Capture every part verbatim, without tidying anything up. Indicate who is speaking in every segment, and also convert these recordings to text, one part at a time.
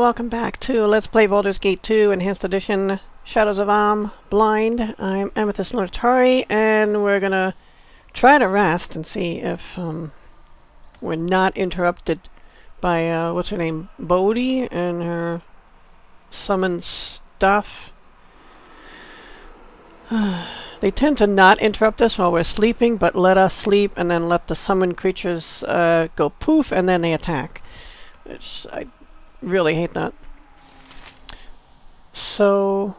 Speaker 1: welcome back to Let's Play Baldur's Gate two Enhanced Edition Shadows of Am Blind. I'm Amethyst Lunatari, and we're gonna try to rest and see if um, we're not interrupted by, uh, what's her name, Bodhi and her summon stuff. They tend to not interrupt us while we're sleeping, but let us sleep and then let the summoned creatures uh, go poof and then they attack. It's, I really hate that. So,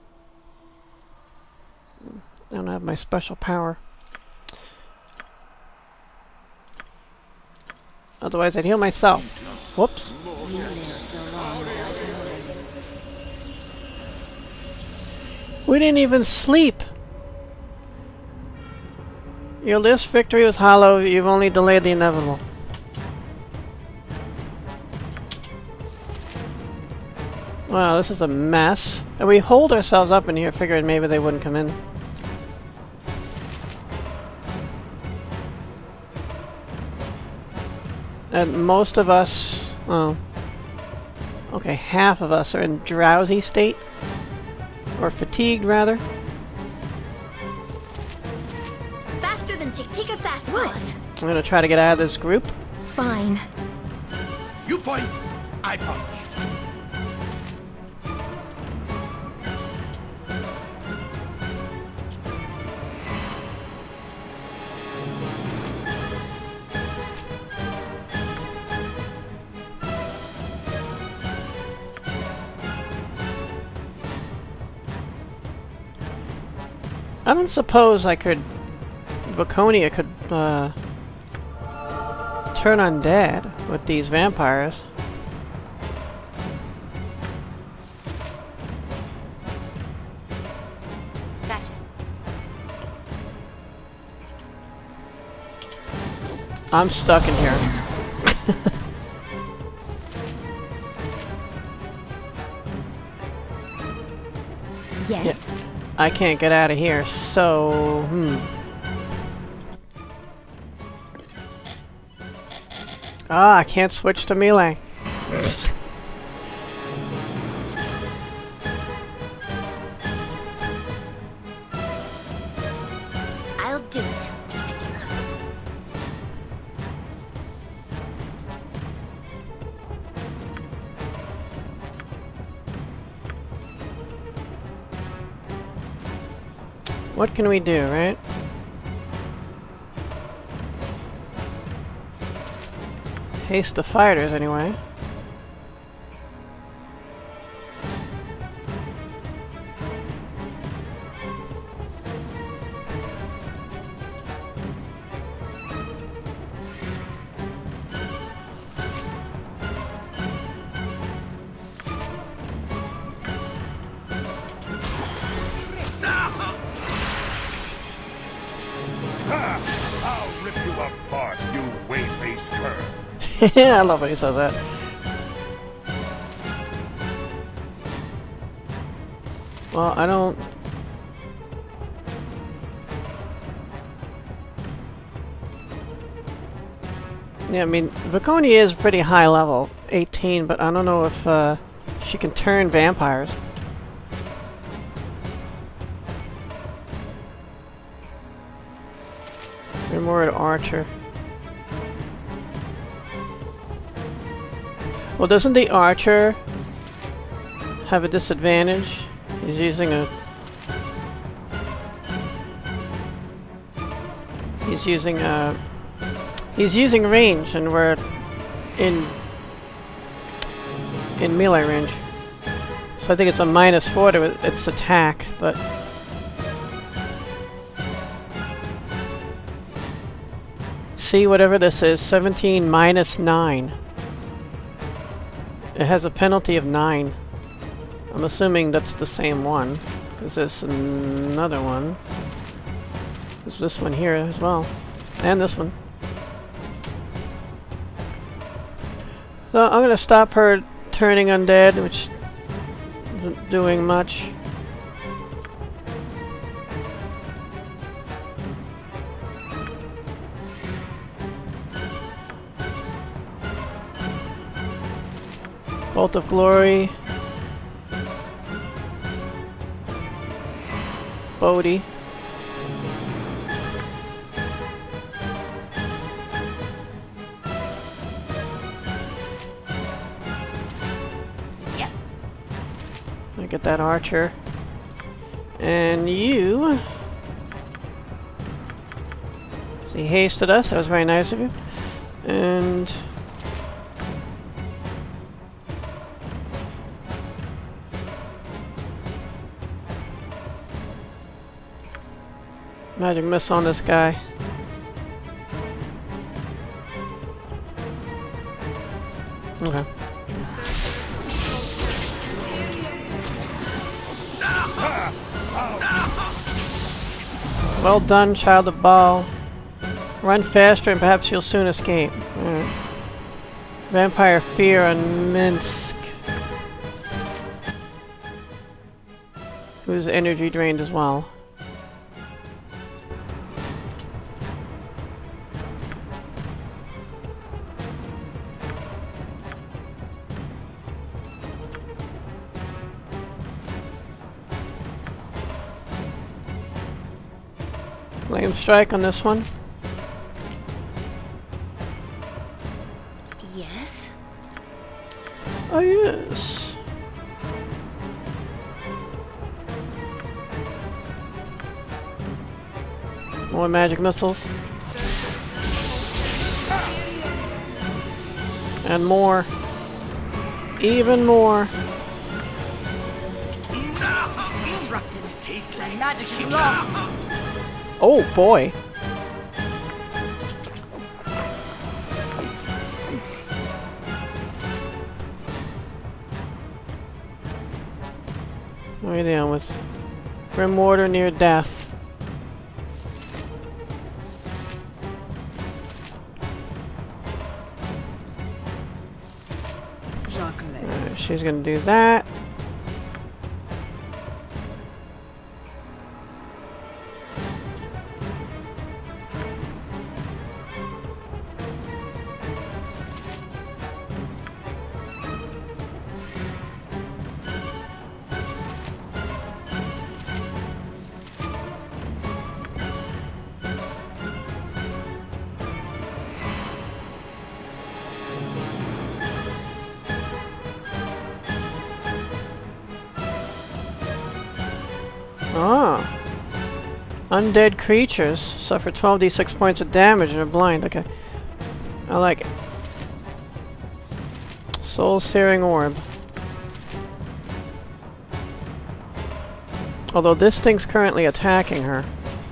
Speaker 1: I don't have my special power. Otherwise I'd heal myself. Whoops. We didn't even sleep. Your last victory was hollow. You've only delayed the inevitable. Wow, this is a mess. And we hold ourselves up in here figuring maybe they wouldn't come in. And most of us, oh, okay, half of us are in drowsy state. Or fatigued, rather.
Speaker 2: Faster than Chick. Take a fast pause.
Speaker 1: I'm gonna try to get out of this group.
Speaker 2: Fine.
Speaker 3: You point, I punch.
Speaker 1: I don't suppose I could... Viconia could, uh... turn undead with these vampires.
Speaker 2: Gotcha.
Speaker 1: I'm stuck in here.
Speaker 2: Yes.
Speaker 1: Yeah. I can't get out of here, so... Hmm. Ah, I can't switch to melee.
Speaker 2: I'll do it.
Speaker 1: What can we do, right? Haste the fighters, anyway.
Speaker 3: I'll rip you apart, you whey-faced cur.
Speaker 1: I love when he says that. Well, I don't... Yeah, I mean, Viconia is pretty high level, eighteen, but I don't know if uh, she can turn vampires. We're more an archer. Well, doesn't the archer have a disadvantage? He's using a... He's using a... He's using range, and we're in... in melee range. So I think it's a minus four to its attack, but... See, whatever this is, seventeen minus nine. It has a penalty of nine. I'm assuming that's the same one, because there's another one. There's this one here as well. And this one. So I'm gonna stop her turning undead, which isn't doing much. Bolt of Glory. Bodhi.
Speaker 2: Yep.
Speaker 1: I get that archer. And you... He hasted us. That was very nice of you. And... Magic missile on this guy. Okay. Well done, child of Baal. Run faster and perhaps you'll soon escape. Right. Vampire Fear on Minsk. Who's energy drained as well. Flame strike on this one.
Speaker 2: Yes.
Speaker 1: Oh yes. More magic missiles. And more. Even more.
Speaker 4: Disrupted. Taste like magic she lost.
Speaker 1: Oh boy. What are you dealing with? Grim Warder near death. Alright, she's gonna do that. Ah. Undead creatures suffer twelve d six points of damage and are blind. Okay. I like it. Soul Searing Orb. Although this thing's currently attacking her.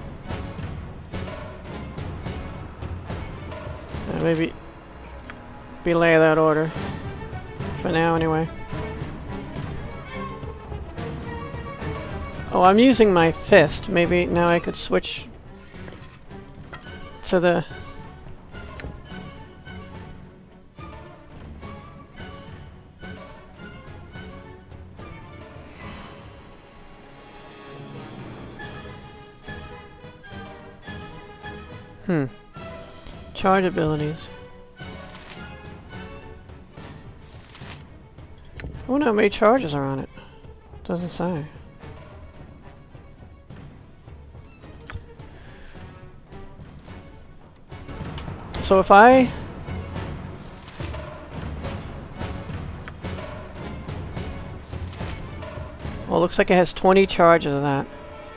Speaker 1: Uh, maybe belay that order. For now, anyway. Oh, I'm using my fist. Maybe now I could switch to the... Hmm. Charge abilities. I wonder how many charges are on it. Doesn't say. So if I... Well, it looks like it has twenty charges of that.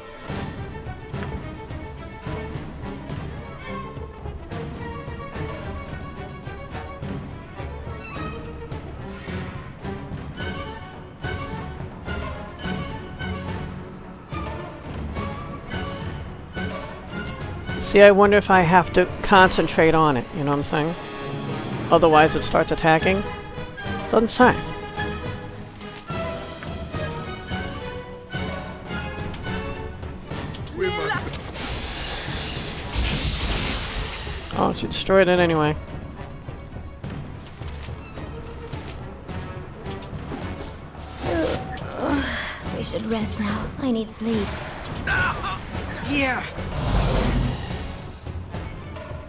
Speaker 1: See, I wonder if I have to concentrate on it, you know what I'm saying? Otherwise it starts attacking. Doesn't say.
Speaker 3: We must.
Speaker 1: Oh, she destroyed it anyway.
Speaker 2: We should rest now. I need sleep.
Speaker 4: Here.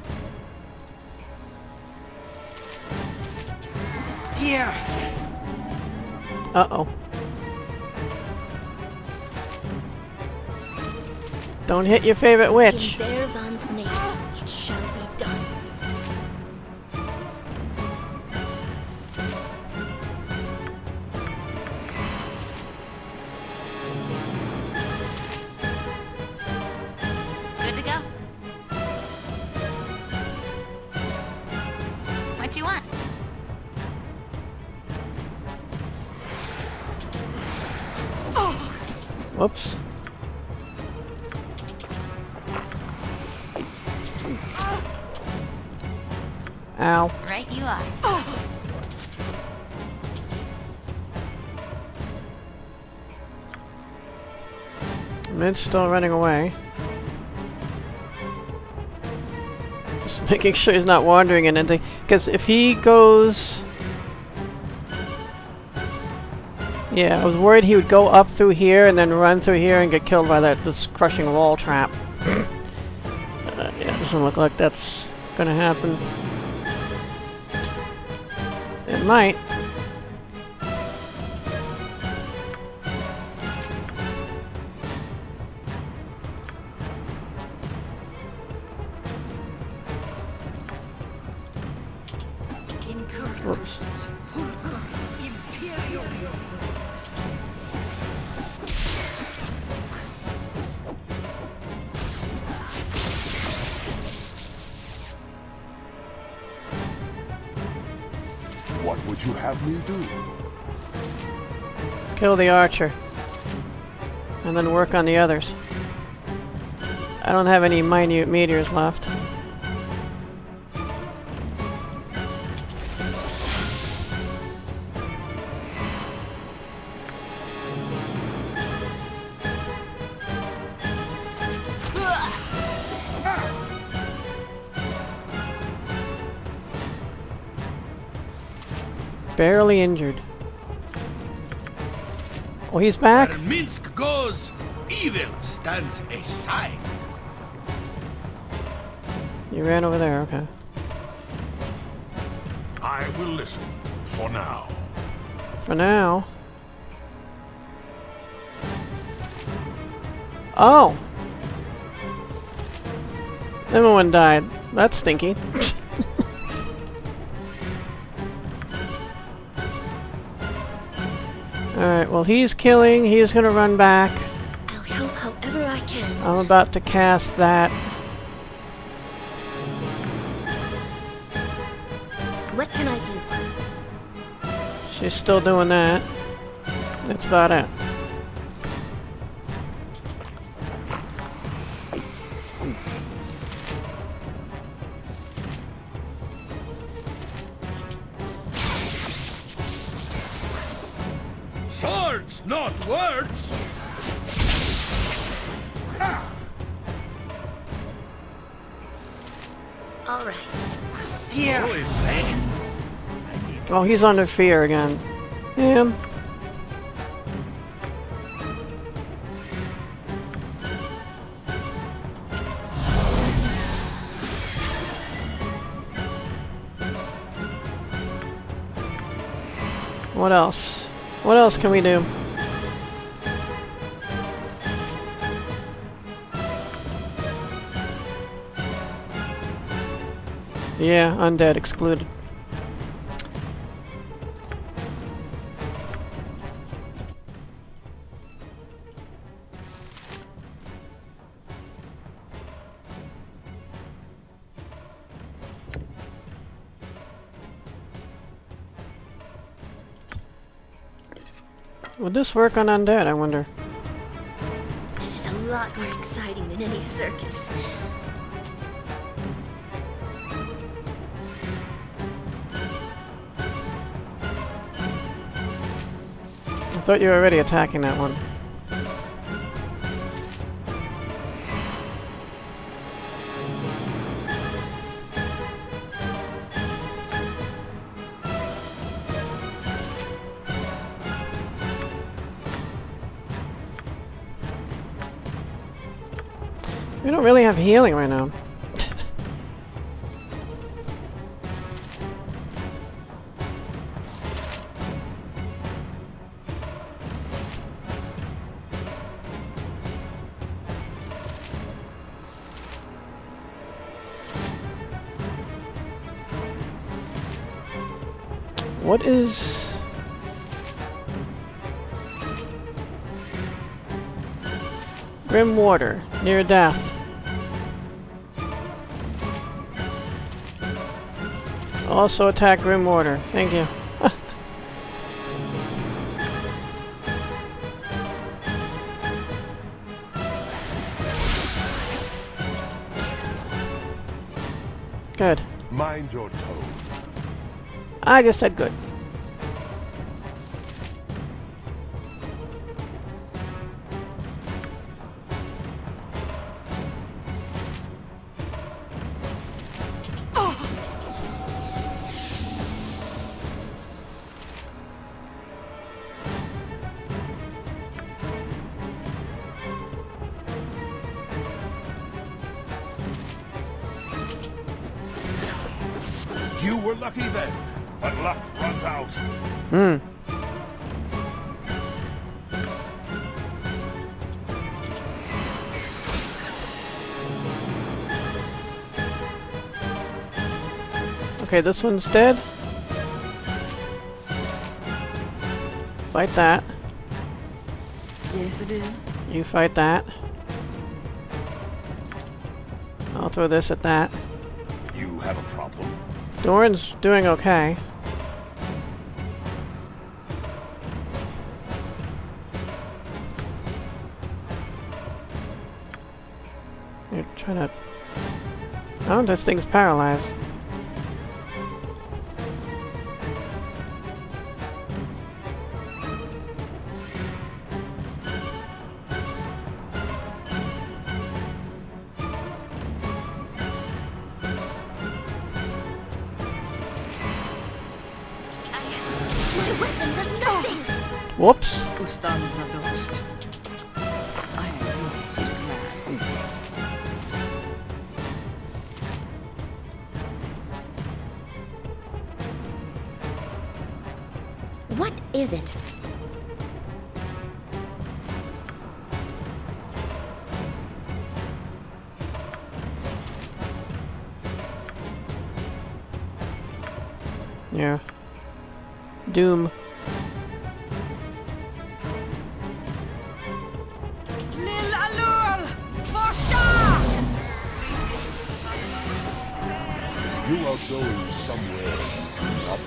Speaker 4: Here.
Speaker 1: Uh-oh. Don't hit your favorite witch.
Speaker 2: In Faerûn's name, it shall be done.
Speaker 5: Good to go. What you want?
Speaker 1: Whoops. Ow.
Speaker 5: Right you are.
Speaker 1: Mid's still running away. Just making sure he's not wandering in anything. Because if he goes... Yeah, I was worried he would go up through here and then run through here and get killed by that this crushing wall trap. uh, yeah, it doesn't look like that's gonna happen. It might. Whoops.
Speaker 3: What would you have me do?
Speaker 1: Kill the archer. And then work on the others. I don't have any minute meteors left. Barely injured. Oh, he's back?
Speaker 3: Where Minsk goes, evil stands aside.
Speaker 1: You ran over there, okay.
Speaker 3: I will listen for now.
Speaker 1: For now. Oh! Everyone died. That's stinky. Alright, well he's killing, he's gonna run back.
Speaker 2: I'll help however I can.
Speaker 1: I'm about to cast that.
Speaker 2: What can I do?
Speaker 1: She's still doing that. That's about it.
Speaker 3: Swords, not words!
Speaker 2: All right.
Speaker 4: Here.
Speaker 1: Oh, he's under fear again. Yeah. What else? What else can we do? Yeah, undead excluded. Would this work on undead, I wonder?
Speaker 2: This is a lot more exciting than any circus.
Speaker 1: I thought you were already attacking that one. We don't really have healing right now. What is... Grim water. Near death. Also attack grim water. Thank you. Good.
Speaker 3: Mind your tone.
Speaker 1: I just said good.
Speaker 3: You were lucky then, but luck runs out.
Speaker 1: Hmm. Okay, this one's dead. Fight that.
Speaker 4: Yes, it is.
Speaker 1: You fight that. I'll throw this at that.
Speaker 3: You have a problem?
Speaker 1: Doran's doing okay. You're trying to... Oh, this thing's paralyzed.
Speaker 2: My weapon does nothing!
Speaker 1: Whoops.
Speaker 4: Who stands a dust? I am most glad.
Speaker 2: What is it?
Speaker 1: Yeah. Doom.
Speaker 4: Lil Alul! Forsha!
Speaker 3: You are going somewhere up.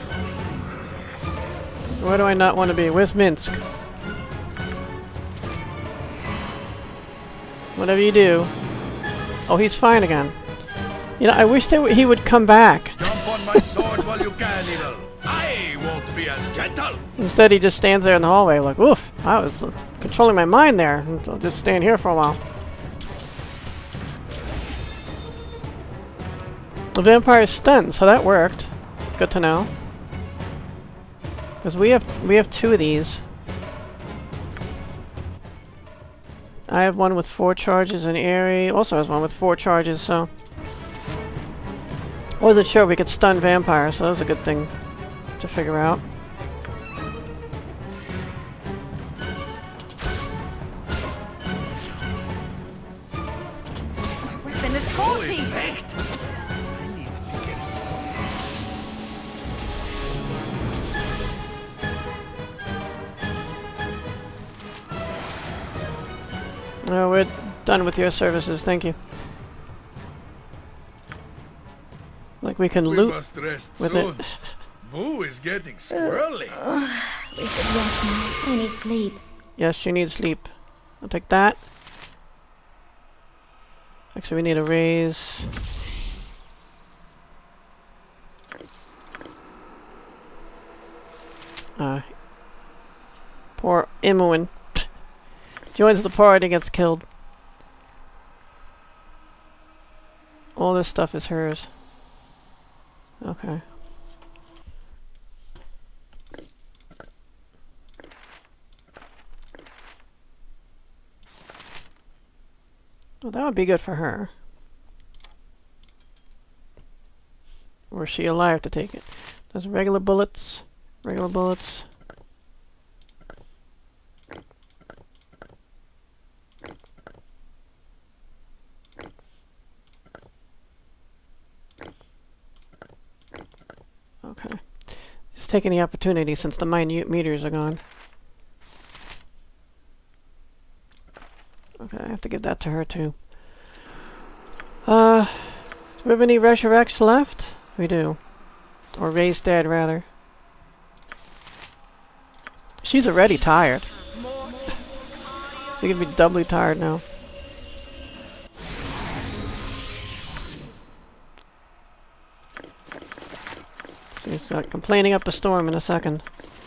Speaker 1: Where do I not want to be? Where's Minsk? Whatever you do. Oh, he's fine again. You know, I wish they w he would come back.
Speaker 3: Jump on my sword while you can, Needle. I won't be as gentle.
Speaker 1: Instead, he just stands there in the hallway like, oof, I was uh, controlling my mind there. I'll just stand here for a while. The vampire's stunned, so that worked. Good to know. Because we have we have two of these. I have one with four charges, and Aerie also has one with four charges, so... I wasn't sure we could stun vampires, so that was a good thing to figure out.
Speaker 4: My weapon is faulty!
Speaker 1: No, we're done with your services, thank you. Like we can
Speaker 5: We
Speaker 1: loot
Speaker 5: must rest
Speaker 1: with
Speaker 5: soon.
Speaker 1: it.
Speaker 5: Boo is getting squirrely.
Speaker 2: We should rest now. I need sleep.
Speaker 1: Yes, you need sleep. I'll take that. Actually, we need a raise. Uh, poor Imoen. Joins the party, gets killed. All this stuff is hers. Okay. Well, that would be good for her. Or is she alive to take it? There's regular bullets. Regular bullets. Okay. taking the opportunity since the minute meters are gone. Okay, I have to give that to her too. Uh, do we have any resurrects left? We do. Or raised dead, rather. She's already tired. She's gonna be doubly tired now. She's uh, complaining up a storm in a second.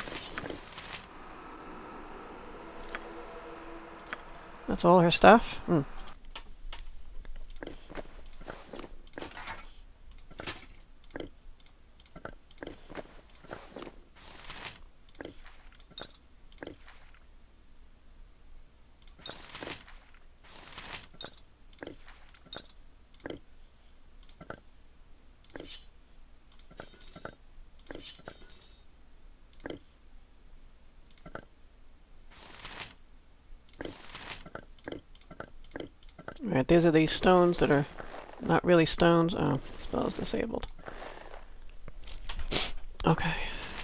Speaker 1: That's all her stuff? Hmm. Alright, these are these stones that are not really stones. Oh, spell is disabled. Okay.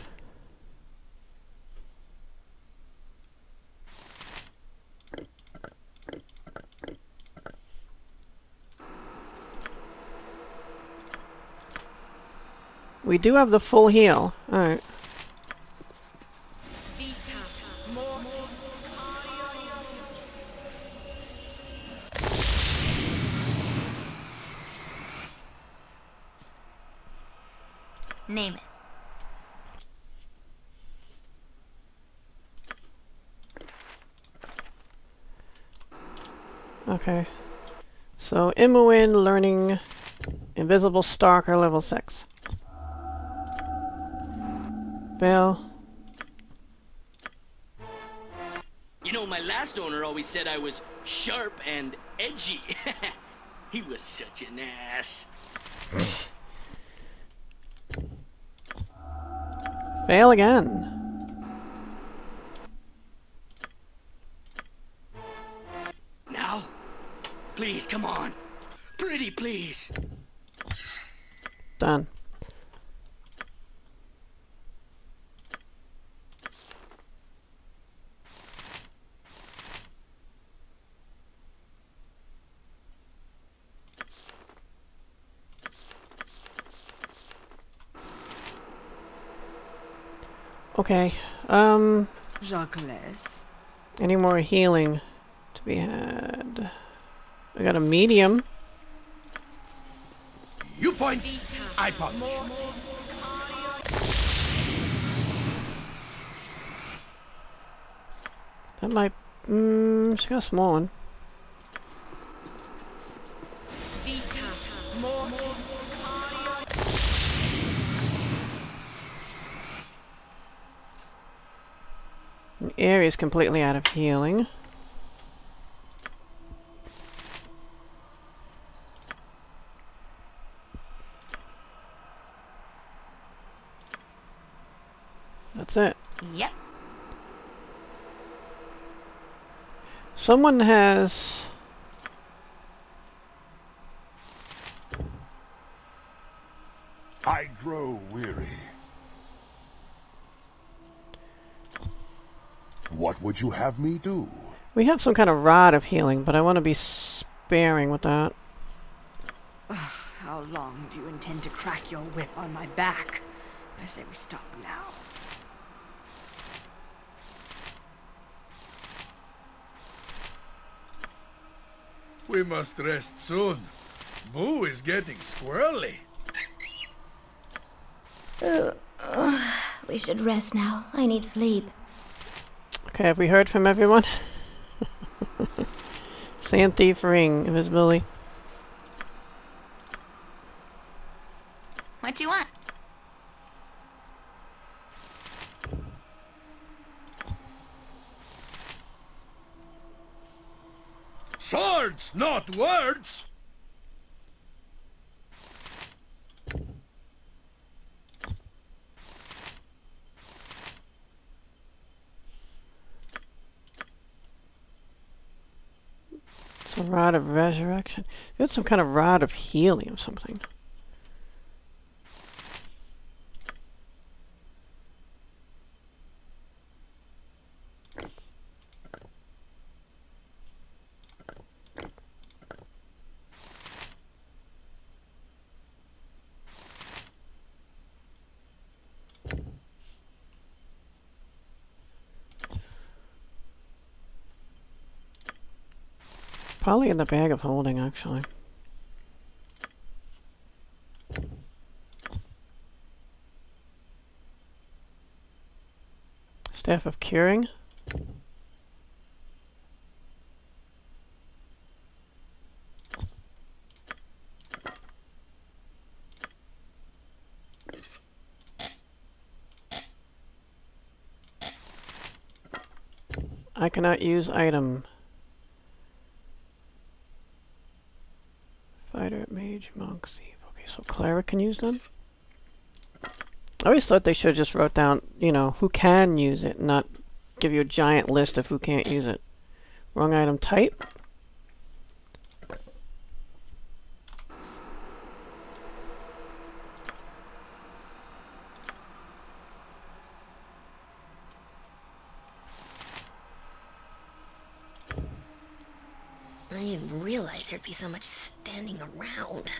Speaker 1: We do have the full heal. Alright.
Speaker 2: Name it.
Speaker 1: Okay. So, Imoen learning Invisible Stalker level six. Fail.
Speaker 6: You know, my last owner always said I was sharp and edgy. He was such an ass.
Speaker 1: Fail again.
Speaker 6: Now? Please, come on. Pretty, please.
Speaker 1: Done. Okay, um...
Speaker 4: Jacques.
Speaker 1: any more healing to be had? I got a medium.
Speaker 3: You point, I punch.
Speaker 1: That might... Mmm, she got a small one. The area is completely out of healing. That's it.
Speaker 2: Yep.
Speaker 1: Someone has...
Speaker 3: I grow weary. What would you have me do?
Speaker 1: We have some kind of rod of healing, but I want to be sparing with that.
Speaker 4: How long do you intend to crack your whip on my back? I say we stop now.
Speaker 5: We must rest soon. Boo is getting squirrely.
Speaker 2: Uh, uh, we should rest now. I need sleep.
Speaker 1: Okay, have we heard from everyone? Sand Thief Ring, invisibility.
Speaker 2: What do you want?
Speaker 3: Swords, not words!
Speaker 1: It's a rod of resurrection. It's some kind of rod of healing or something. probably in the bag of holding, actually. Staff of Curing. I cannot use item. Fighter, mage, monk, thief. Okay, so cleric can use them. I always thought they should have just wrote down, you know, who can use it, not give you a giant list of who can't use it. Wrong item type.
Speaker 2: I didn't realize there'd be so much standing around.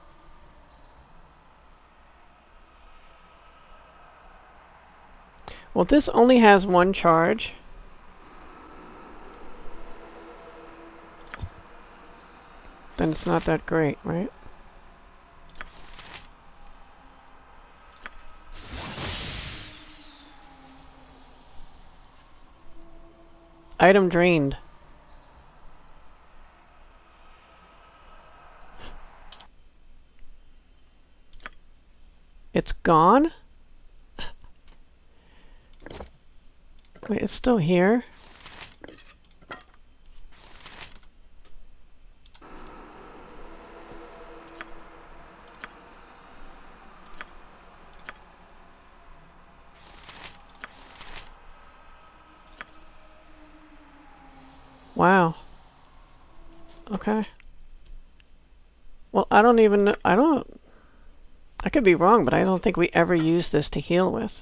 Speaker 1: Well, this only has one charge. Then it's not that great, right? Item drained. It's gone? Wait, it's still here? Wow. Okay. Well, I don't even... I don't... I could be wrong, but I don't think we ever used this to heal with.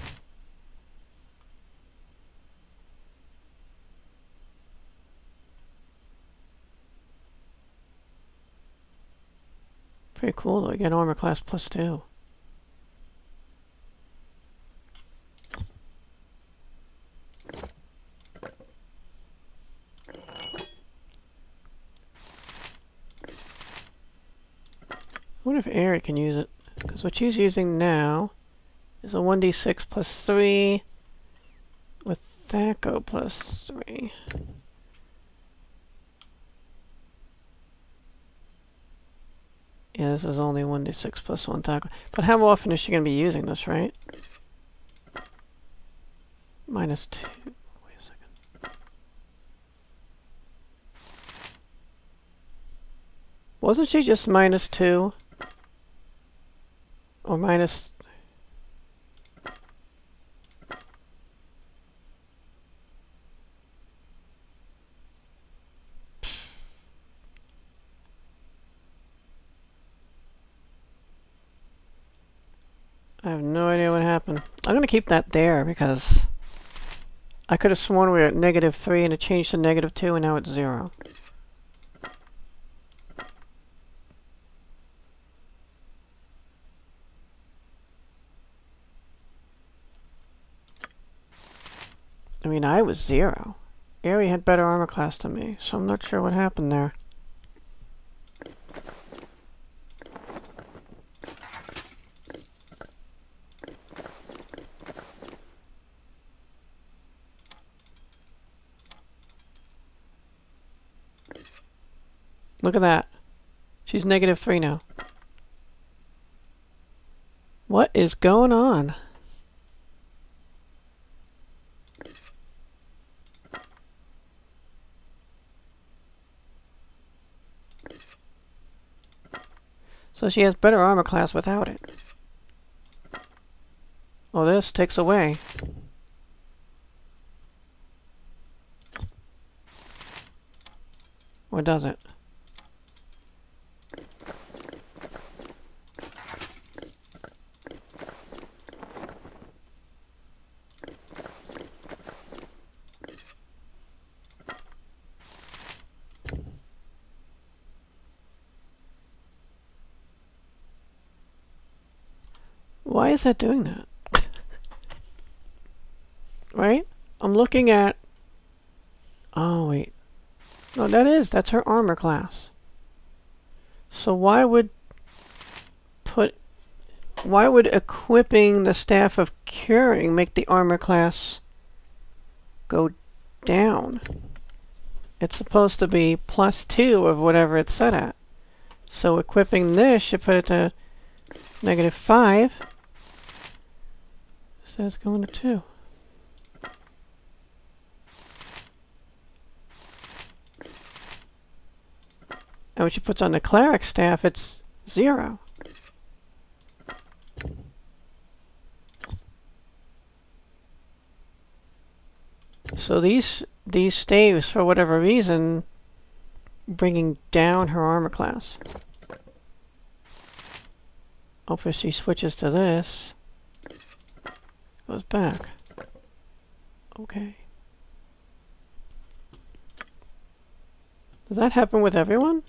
Speaker 1: Pretty cool though, again, armor class plus two. I wonder if Aerie can use it, because what she's using now is a one d six plus three with Thaco plus three. Yeah, this is only one d six plus one Thaco. But how often is she going to be using this, right? Minus two. Wait a second. Wasn't she just minus two? Or minus... I have no idea what happened. I'm going to keep that there because I could have sworn we were at negative three and it changed to negative two and now it's zero. I mean, I was zero. Aerie had better armor class than me, so I'm not sure what happened there. Look at that. She's negative three now. What is going on? So she has better armor class without it. Well, this takes away. Or does it? Why is that doing that? Right? I'm looking at... Oh, wait. No, that is. That's her armor class. So why would put... Why would equipping the Staff of Curing make the armor class go down? It's supposed to be plus two of whatever it's set at. So equipping this should put it to negative five. So it's going to two. And when she puts on the cleric staff, it's zero. So these these staves, for whatever reason, bringing down her armor class. Hopefully she switches to this. Goes back. Okay. Does that happen with everyone?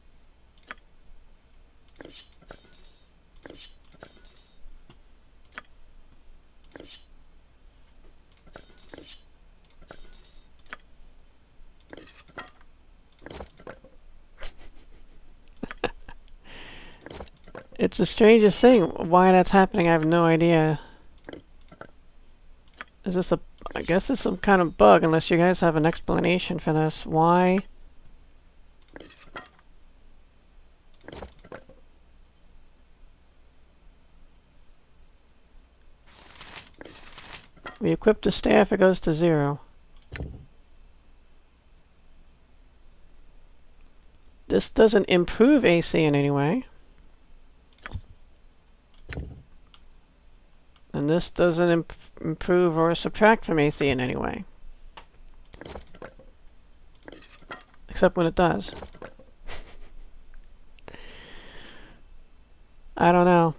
Speaker 1: It's the strangest thing. Why that's happening, I have no idea. Is this a... I guess it's some kind of bug, unless you guys have an explanation for this. Why? We equip the staff, it goes to zero. This doesn't improve A C in any way. And this doesn't imp improve or subtract from A C in any way. Except when it does. I don't know.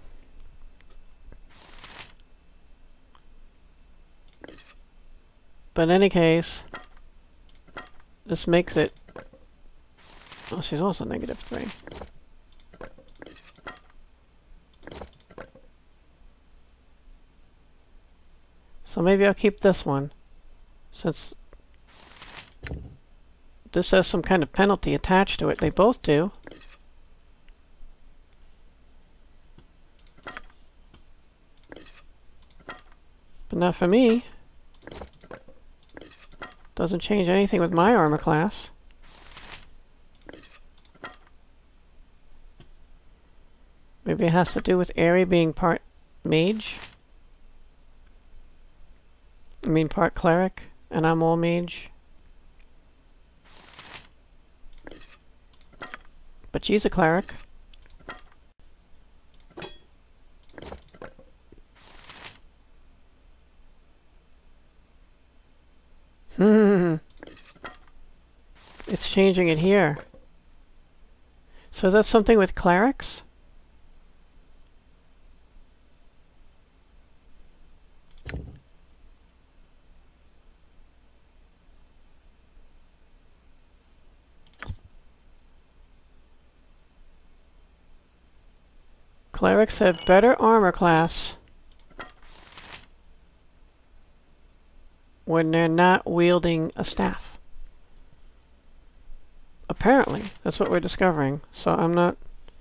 Speaker 1: But in any case, this makes it... Oh, she's also negative three. So maybe I'll keep this one, since this has some kind of penalty attached to it. They both do. But not for me. Doesn't change anything with my armor class. Maybe it has to do with Aerie being part mage. I mean part cleric, and I'm all mage. But she's a cleric. Hmm. It's changing it here. So that's something with clerics? Clerics have better armor class when they're not wielding a staff. Apparently, that's what we're discovering. So I'm not...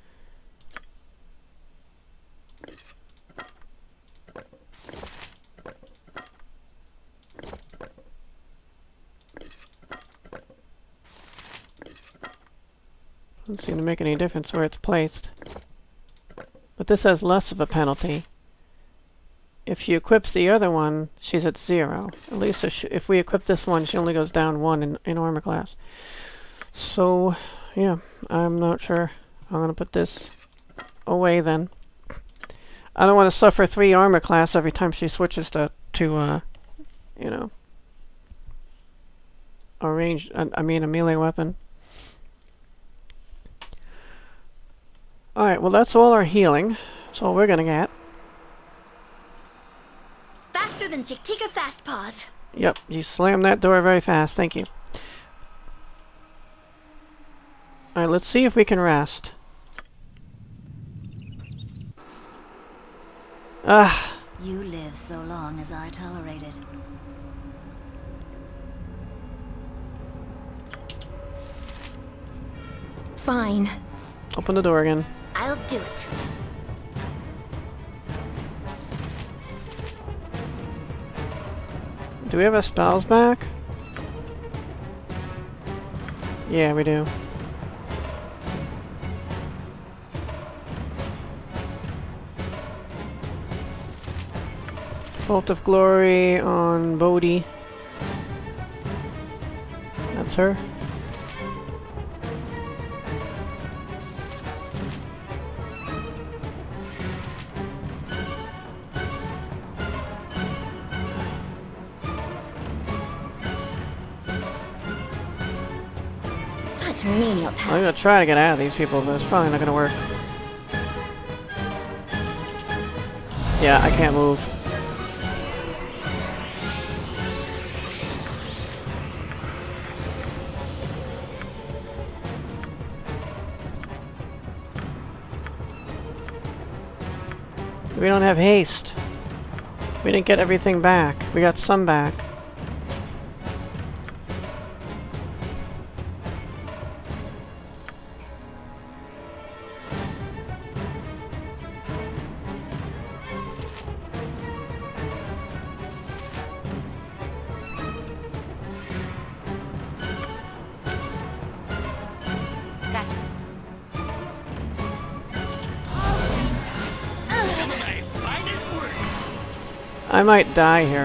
Speaker 1: Doesn't seem to make any difference where it's placed. But this has less of a penalty. If she equips the other one, she's at zero. At least if, she, if we equip this one, she only goes down one in, in armor class. So, yeah, I'm not sure. I'm going to put this away then. I don't want to suffer three armor class every time she switches to, to uh, you know, a ranged, I, I mean a melee weapon. Alright, well that's all our healing. That's all we're gonna get.
Speaker 2: Faster than Chick-Tika Fast Paws.
Speaker 1: Yep, you slammed that door very fast, thank you. Alright, let's see if we can rest. Ah!
Speaker 4: You live so long as I tolerate it.
Speaker 2: Fine.
Speaker 1: Open the door again.
Speaker 2: I'll do it.
Speaker 1: Do we have our spells back? Yeah, we do. Bolt of Glory on Bodhi. That's her.
Speaker 2: Such menial tasks.
Speaker 1: I'm gonna try to get out of these people, but it's probably not gonna work. Yeah, I can't move. We don't have haste. We didn't get everything back. We got some back.
Speaker 2: Gotcha.
Speaker 6: Some of my finest work.
Speaker 1: I might die here.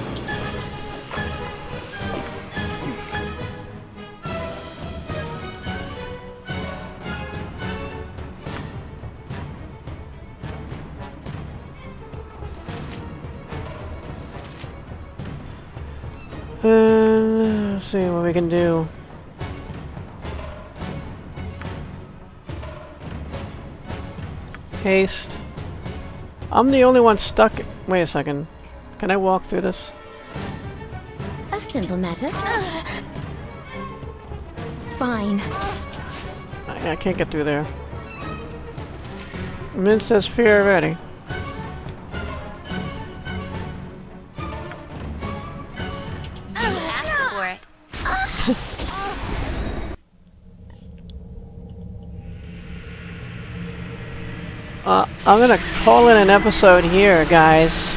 Speaker 1: Uh, let's see what we can do. Haste. I'm the only one stuck. Wait a second. Can I walk through this?
Speaker 2: A simple matter. Fine.
Speaker 1: I, I can't get through there. Min says fear already.
Speaker 2: You asked for it.
Speaker 1: Uh, I'm gonna call in an episode here, guys.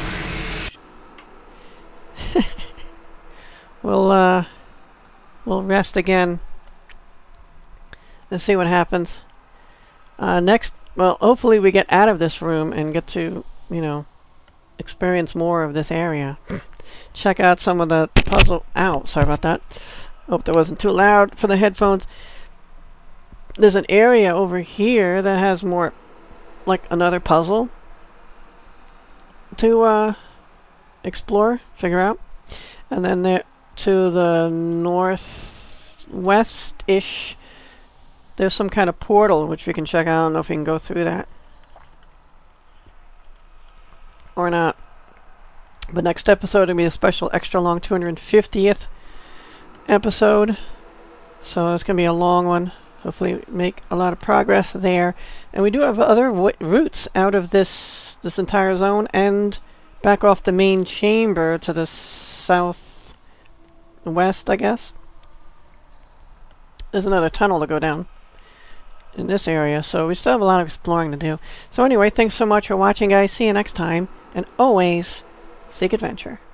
Speaker 1: we'll, uh, we'll rest again and see what happens. Uh, next, well, hopefully we get out of this room and get to, you know, experience more of this area. Check out some of the puzzle. Ow, sorry about that. Hope that wasn't too loud for the headphones. There's an area over here that has more, like another puzzle to uh, explore, figure out. And then there, to the northwest-ish, there's some kind of portal which we can check out. I don't know if we can go through that or not. But next episode will be a special extra long two hundred fiftieth episode. So it's going to be a long one. Hopefully make a lot of progress there. And we do have other w routes out of this this entire zone and back off the main chamber to the southwest, I guess. There's another tunnel to go down in this area, so we still have a lot of exploring to do. So anyway, thanks so much for watching, guys. See you next time, and always seek adventure.